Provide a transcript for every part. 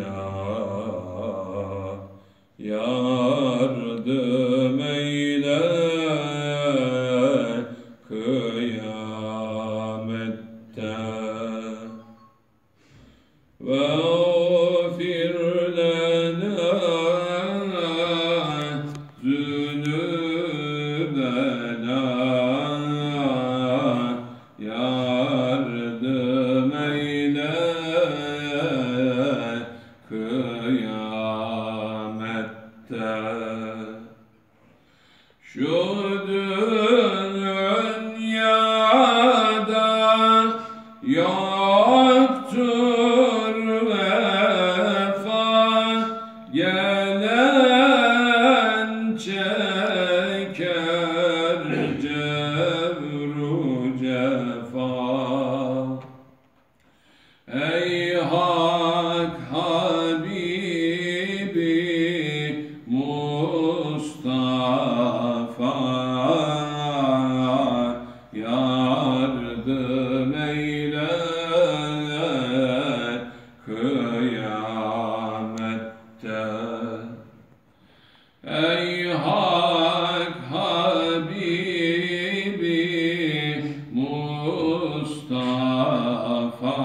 yardım eyle kıyamette. وَاغْفِرْ لَنَا ذُنُوبَنَا yardım eyle kıyamette. Şu dünyada yoktur vefa, gelen çeker cevru cefa. Ey Hak Habibi Mustafa, yardım eyle kıyamette. Ey Hak Habibi Mustafa,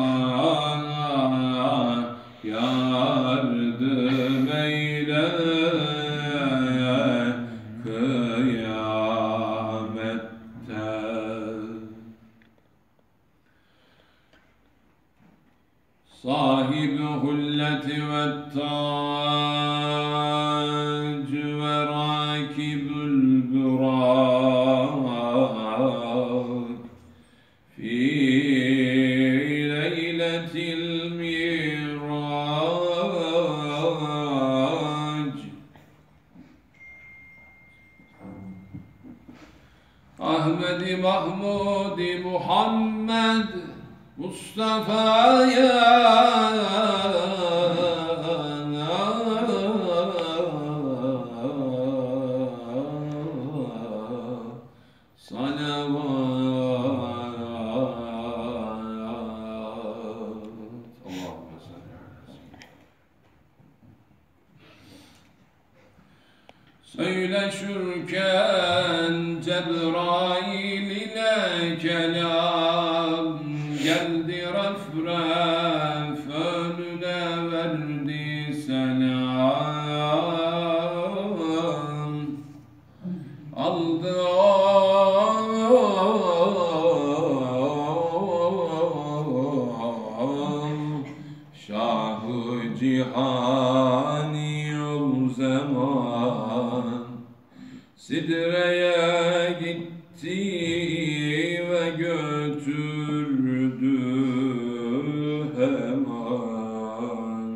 yardım eyle kıyamette. Sahib-i hulleti ve tac ve rakibül burak fi leyletil mirac. Ahmedi Mahmudi Muhammed Mustafa'ya salavat. Allahümme salli ala seyyidina. Söyleşürken Cebrail ile kelam geldi ref önüne verdi selam. Aldı Şah-ı Cihani o zaman, Sidre'ye gitti ve götürdü hemen.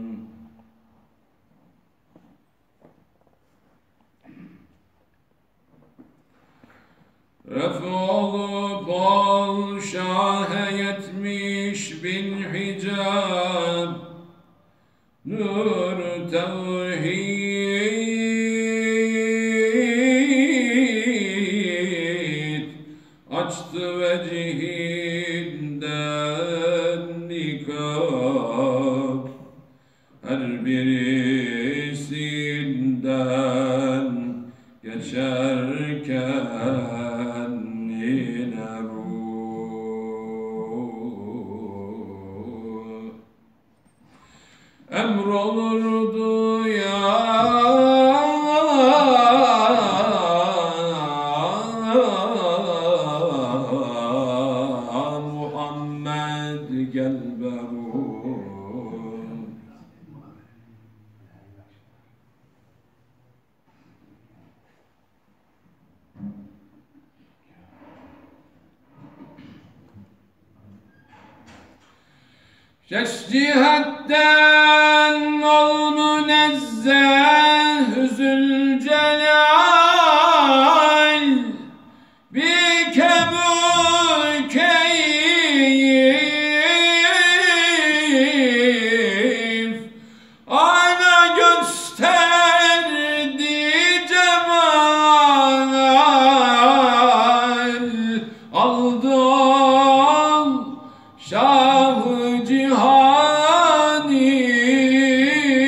Ref olup ol Şah'a 70.000 hicab, nur tevhid açtı vecihinden nikab. Her birisinden geçerken yine ruh emrolurdu ya Muhammed gel beruh. Şeş cihetten ol münezzeh Zülcelal, bike mükeyif ana gösterdi cemal. Aldı Şah-ı Cihani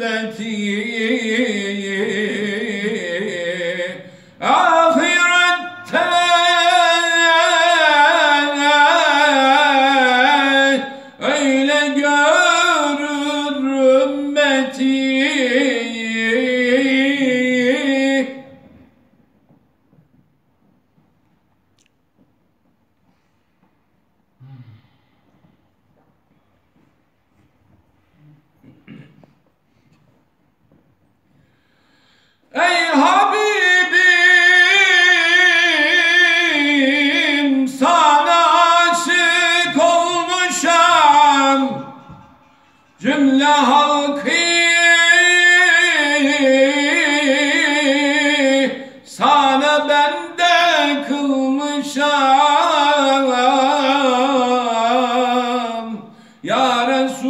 izzeti ahirette öyle görür ümmeti. Ey Habibim, sana aşık olmuşam, cümle halkı sana bende kılmışam. Ya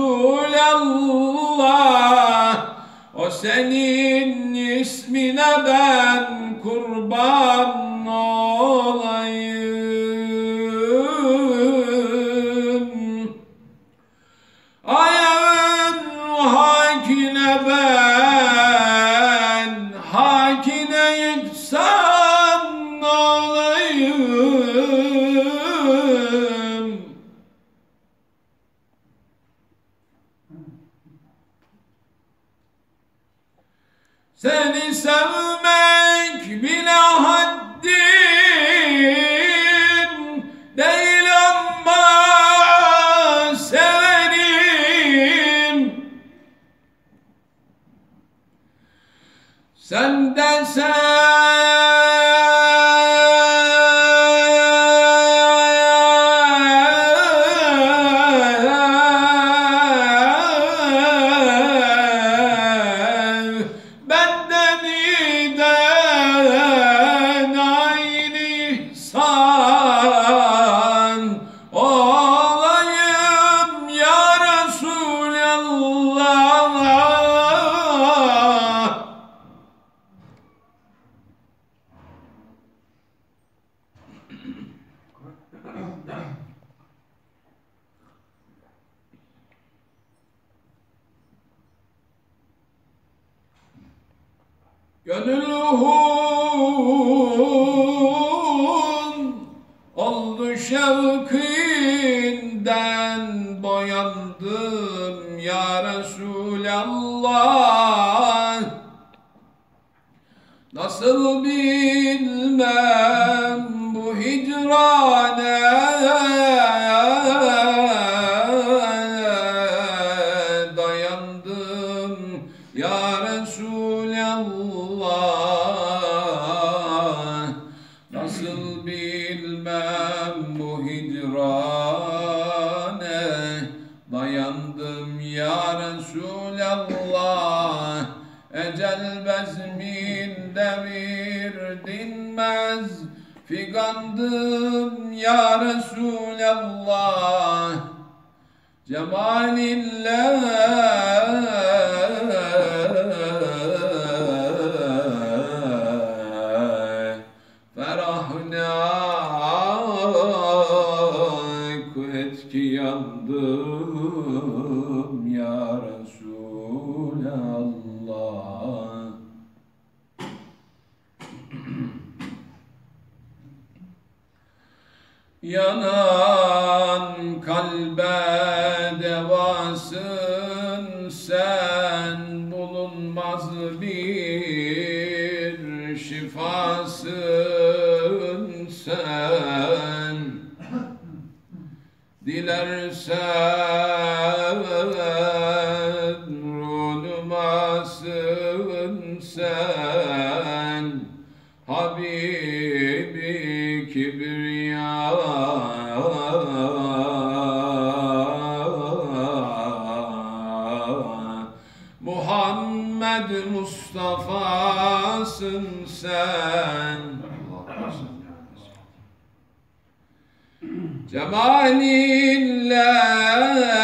Resulallah, o senin ismine ben kurban olayım. Ayağın hakine ben hakine yıksam olayım. Seni sevmek bile haddim değil ama severim. Senden olayım ya Resulallah. Gönülhun oldu şevkinden, boyandım ya Resulallah. Nasıl bilmem bu hicrane dayandım ya Resulallah. Nasıl bilmem bu hicrane dayandım ya Resulallah. Ecel bezminde bir dinmez figandım ya Resulallah. Cemalinle ferahına etki yandım ya Resulallah. Yanan kalbe devasın sen, bulunmaz bir şifasın sen. Dilersen runumasın sen, Habibi Kibriya. Muhammed Mustafa'sın sen. Cemalinle